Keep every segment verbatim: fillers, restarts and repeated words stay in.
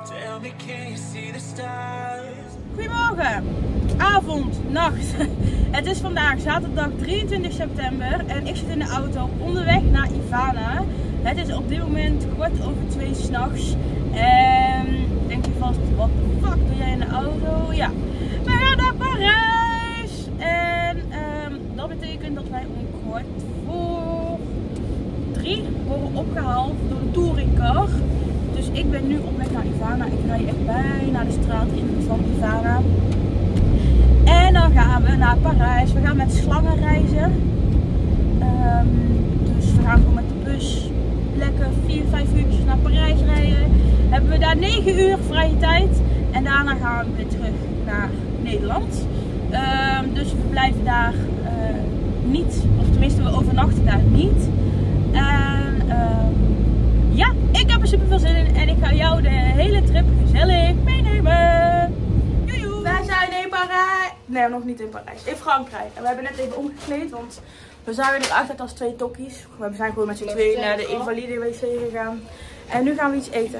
Goedemorgen, avond, nacht. Het is vandaag zaterdag drieëntwintig september en ik zit in de auto onderweg naar Ivana. Het is op dit moment kwart over twee s'nachts. En denk je vast, wat de fuck doe jij in de auto? Ja, we gaan naar Parijs. En um, dat betekent dat wij om kwart voor drie worden opgehaald door de touringcar. Dus ik ben nu op weg naar Ivana. Ik rij echt bijna de straat in van Ivana. En dan gaan we naar Parijs. We gaan met slangen reizen. Um, dus we gaan gewoon met de bus lekker vier, vijf uurtjes naar Parijs rijden. Hebben we daar negen uur vrije tijd. En daarna gaan we weer terug naar Nederland. Um, dus we blijven daar uh, niet. Of tenminste, we overnachten daar niet. En um, ja, ik heb er super veel zin in. En ik ga jou de hele trip gezellig meenemen. Joejoe. Wij zijn in Parijs. Nee, nog niet in Parijs. In Frankrijk. En we hebben net even omgekleed. Want we zagen eruit uit als twee tokkies. We zijn gewoon met z'n tweeën naar de invalide wc gegaan. En nu gaan we iets eten.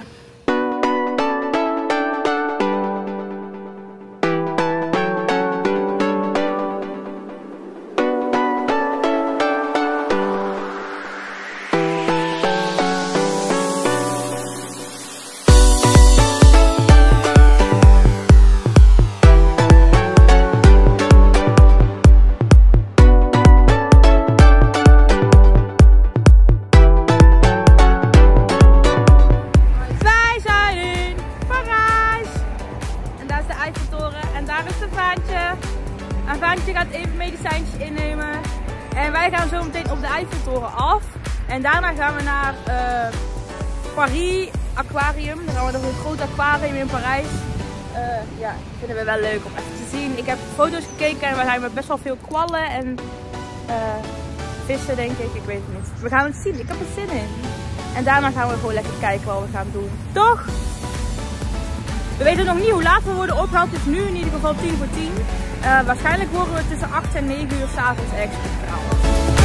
En Vaantje gaat even medicijntjes innemen. En wij gaan zo meteen op de Eiffeltoren af. En daarna gaan we naar uh, Paris Aquarium. Dan gaan we naar een groot aquarium in Parijs. Uh, ja, vinden we wel leuk om even te zien. Ik heb foto's gekeken en we zijn met best wel veel kwallen en uh, vissen, denk ik. Ik weet het niet. We gaan het zien. Ik heb er zin in. En daarna gaan we gewoon lekker kijken wat we gaan doen. Toch? We weten nog niet hoe laat we worden opgehaald. Het is nu in ieder geval tien voor tien. Uh, waarschijnlijk worden we tussen acht en negen uur 's avonds ergens opgehaald.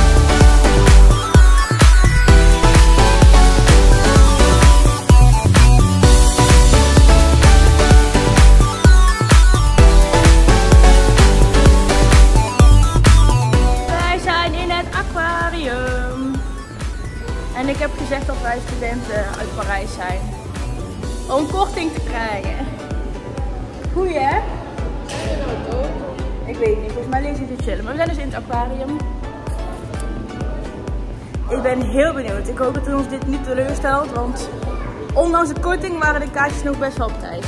Wij zijn in het aquarium. En ik heb gezegd dat wij studenten uit Parijs zijn. Om korting te krijgen. Goeie hè? Ik weet niet, volgens mij lees ik het chillen. Maar we zijn dus in het aquarium. Ik ben heel benieuwd. Ik hoop dat het ons dit niet teleurstelt. Want ondanks de korting waren de kaartjes nog best wel op tijd.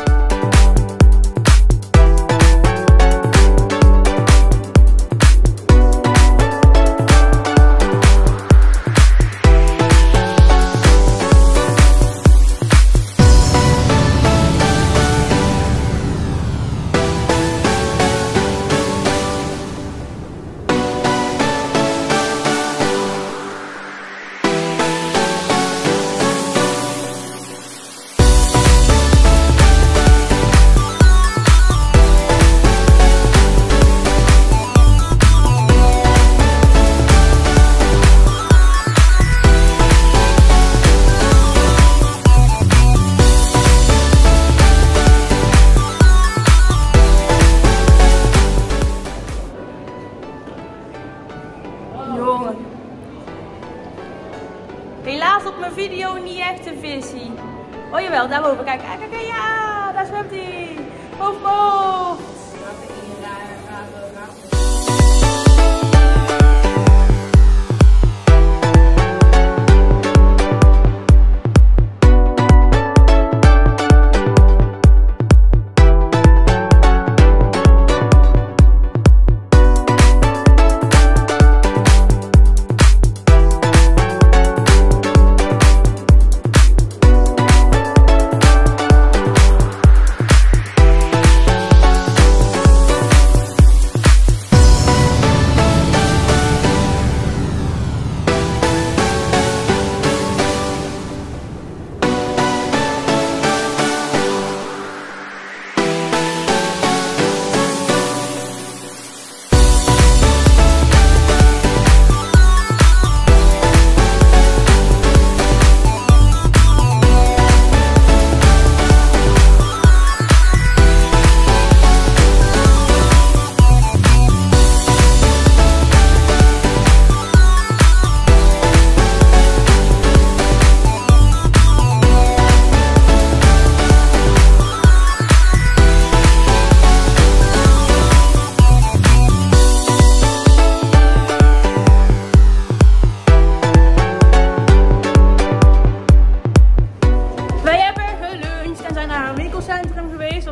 Helaas op mijn video niet echt een visie. Oh jawel, daarboven. Kijk, kijk, kijk, ja, daar zwemt hij. Hoofd, hoofd.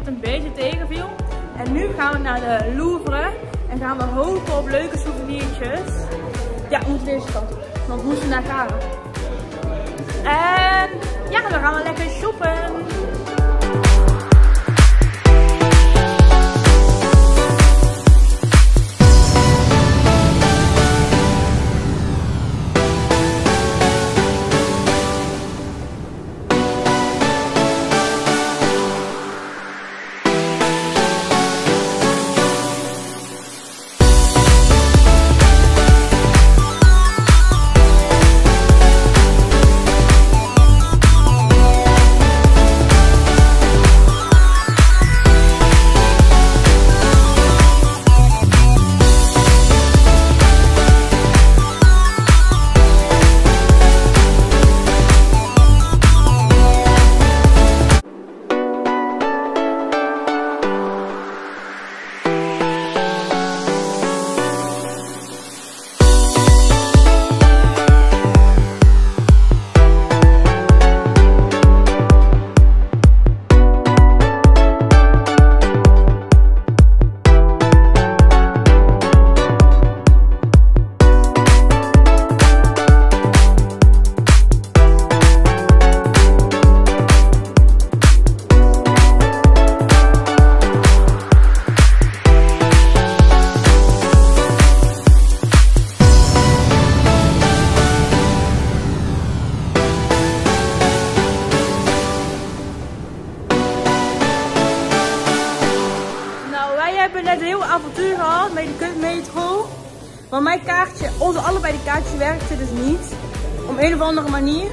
dat het een beetje tegenviel. En nu gaan we naar de Louvre en gaan we hopen op leuke souvenirtjes. Ja, we moeten deze kant op, want we moeten naar Karen. En ja, dan gaan we lekker shoppen. We hebben net een heel avontuur gehad met de kutmetro. Want mijn kaartje, onze allebei de kaartjes werkten dus niet. Op een of andere manier.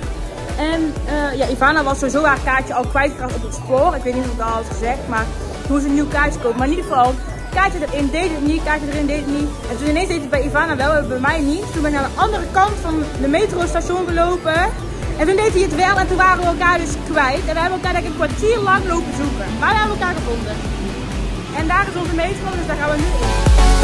En uh, ja, Ivana was sowieso haar kaartje al kwijtgeraakt op het spoor. Ik weet niet of ik dat al had gezegd, maar toen moest een nieuw kaartje kopen. Maar in ieder geval, kaartje erin deed het niet, kaartje erin deed het niet. En toen ineens deed het bij Ivana wel en bij mij niet. Toen ben ik naar de andere kant van de metrostation gelopen. En toen deed hij het wel en toen waren we elkaar dus kwijt. En we hebben elkaar denk ik een kwartier lang lopen zoeken. Maar we hebben elkaar gevonden. En daar is onze metro, dus daar gaan we nu in.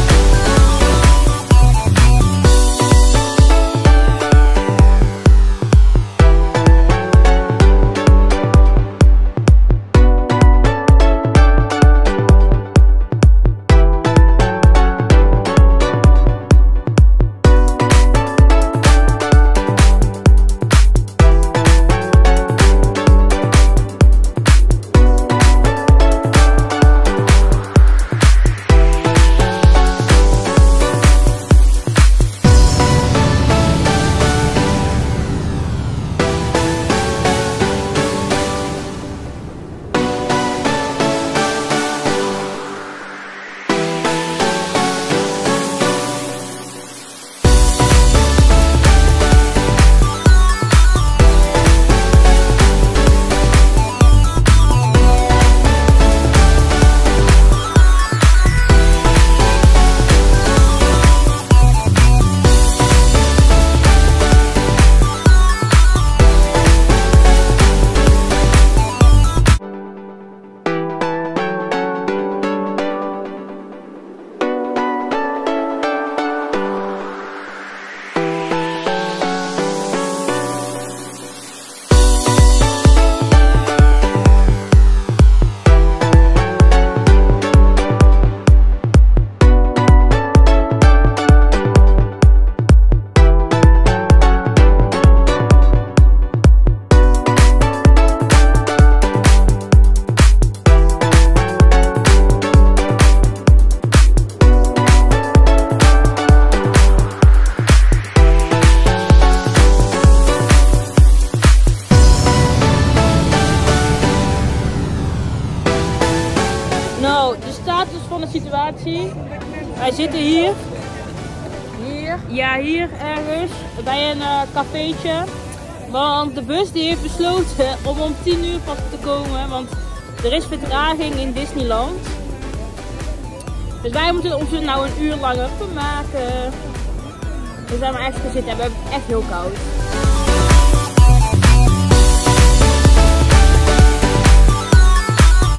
Situatie. Wij zitten hier. Hier? Ja, hier ergens. Bij een uh, cafeetje. Want de bus die heeft besloten om om tien uur pas te komen. Want er is vertraging in Disneyland. Dus wij moeten ons er nou een uur langer vermaken. Dus daar maar echt gaan zitten en we hebben het echt heel koud.